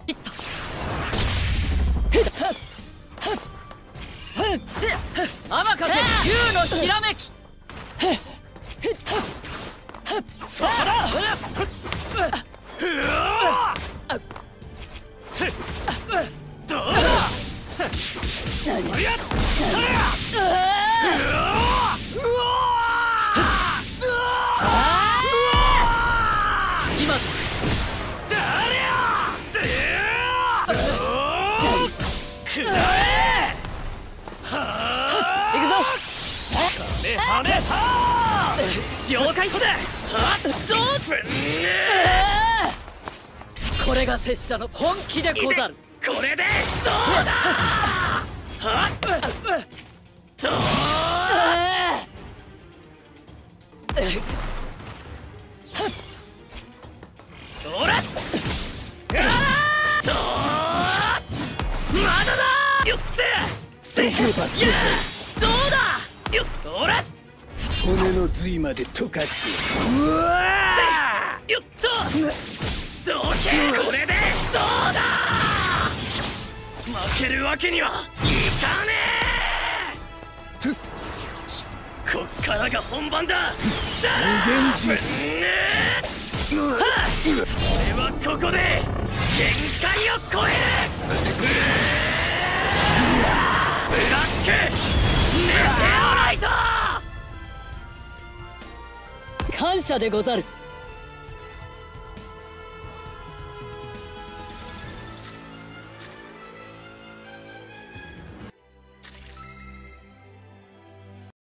いった天かけ竜のひらめきそうだどうだやっ今だくらえ行くぞはねは了解っすこれが拙者の本気でござるこれでどうだはっどうほらどうまだだよってどうだよっほら骨の髄まで溶かしてうわよっとどけこれでどうだ負けるわけにはいかねえこっからが本番だ俺はここで限界を超えるブラックメテオライト感謝でござる